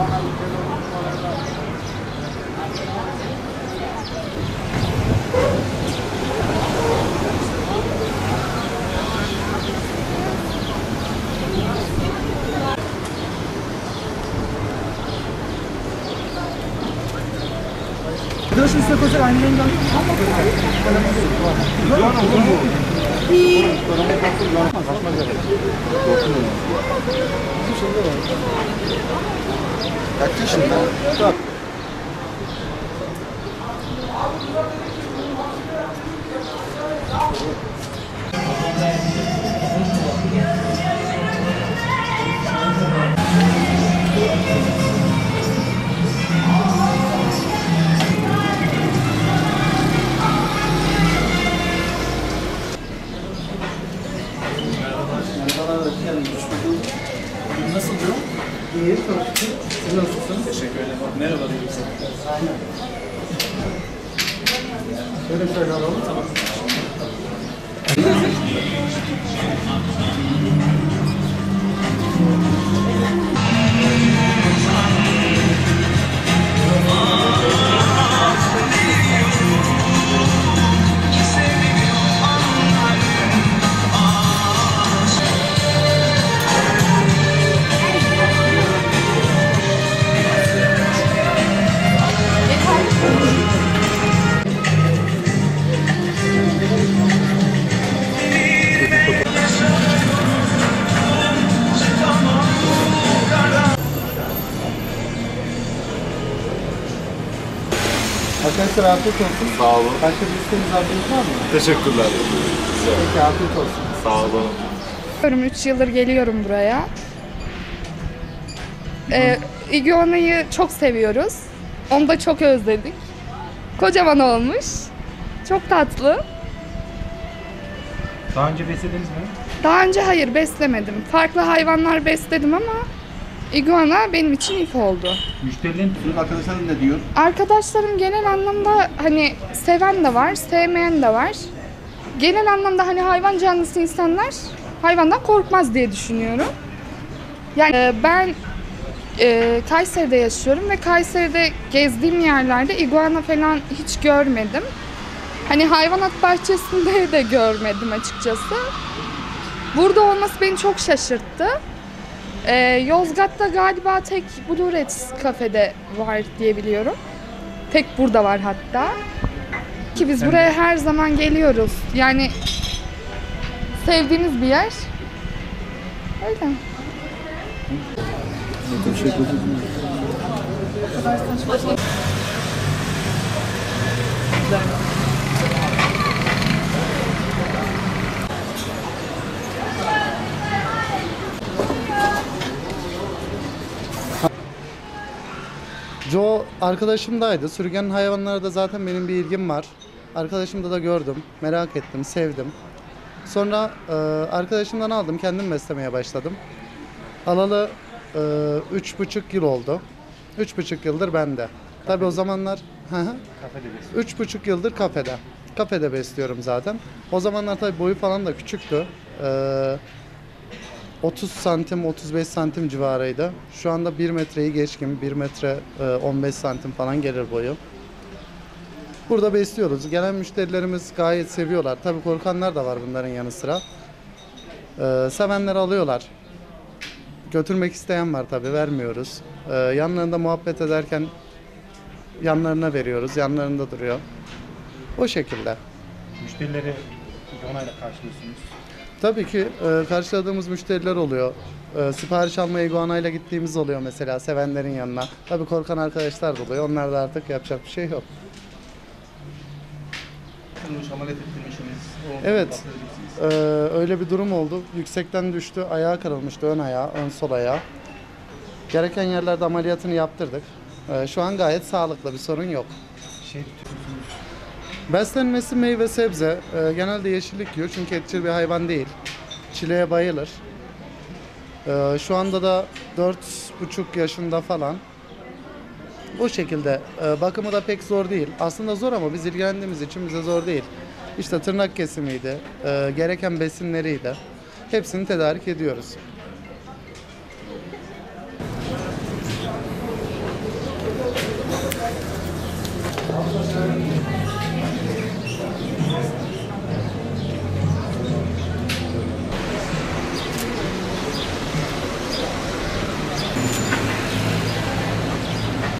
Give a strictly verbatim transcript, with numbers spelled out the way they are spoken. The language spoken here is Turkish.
Dört üstüne koyacak aynı rengi alın. Kaç yaşında? Nasıl diyor? İyi, çok şükür. Siz nasılsınız? Teşekkür ederim. Merhaba diyorum sana. Şöyle şöyle alalım. Tamam. Arkadaşlar afiyet olsun. Sağ olun. Başka bir isteğiniz afiyet var mı? Teşekkürler. Peki afiyet olsun. Sağ olun. üç yıldır geliyorum buraya. Ee, iguanayı çok seviyoruz. Onu da çok özledik. Kocaman olmuş. Çok tatlı. Daha önce beslediniz mi? Daha önce hayır beslemedim. Farklı hayvanlar besledim ama iguana benim için ilk oldu. Müşterilerin sizin arkadaşlarınız ne diyor? Arkadaşlarım genel anlamda hani seven de var, sevmeyen de var. Genel anlamda hani hayvan canlısı insanlar hayvandan korkmaz diye düşünüyorum. Yani e, ben e, Kayseri'de yaşıyorum ve Kayseri'de gezdiğim yerlerde iguana falan hiç görmedim. Hani hayvanat bahçesinde de görmedim açıkçası. Burada olması beni çok şaşırttı. Ee, Yozgat'ta galiba tek Blue Reds kafede var diye biliyorum. Tek burada var hatta. Ki biz buraya her zaman geliyoruz. Yani sevdiğimiz bir yer. Öyle. Joe arkadaşımdaydı. Sürüngen hayvanlara da zaten benim bir ilgim var. Arkadaşımda da gördüm, merak ettim, sevdim. Sonra e, arkadaşımdan aldım, kendim beslemeye başladım. Alalı e, üç buçuk yıl oldu. Üç buçuk yıldır bende. Tabii o zamanlar üç buçuk yıldır kafede. Kafede besliyorum zaten. O zamanlar tabii boyu falan da küçüktü. E, otuz santim, otuz beş santim civarıydı. Şu anda bir metreyi geçkin, bir metre on beş santim falan gelir boyu. Burada besliyoruz. Gelen müşterilerimiz gayet seviyorlar. Tabii korkanlar da var bunların yanı sıra. Ee, sevenler alıyorlar. Götürmek isteyen var tabii, vermiyoruz. Ee, yanlarında muhabbet ederken yanlarına veriyoruz, yanlarında duruyor. O şekilde. Müşterileri iguanayla karşılıyorsunuz. Tabii ki e, karşıladığımız müşteriler oluyor. E, sipariş almaya iguanayla gittiğimiz oluyor mesela sevenlerin yanına. Tabii korkan arkadaşlar da oluyor. Onlar da artık yapacak bir şey yok. Kırılmış, ameliyat ettirmişsiniz. Evet. E, öyle bir durum oldu. Yüksekten düştü. Ayağı kırılmıştı. Ön ayağı, ön sol ayağı. Gereken yerlerde ameliyatını yaptırdık. E, şu an gayet sağlıklı. Bir sorun yok. Şey tutuyorsunuz. Beslenmesi meyve sebze. E, genelde yeşillik yiyor çünkü etçil bir hayvan değil. Çileğe bayılır. E, şu anda da dört buçuk yaşında falan. Bu şekilde. E, bakımı da pek zor değil. Aslında zor ama biz ilgilendiğimiz için bize zor değil. İşte tırnak kesimiydi, e, gereken besinleriydi. Hepsini tedarik ediyoruz. Tamam.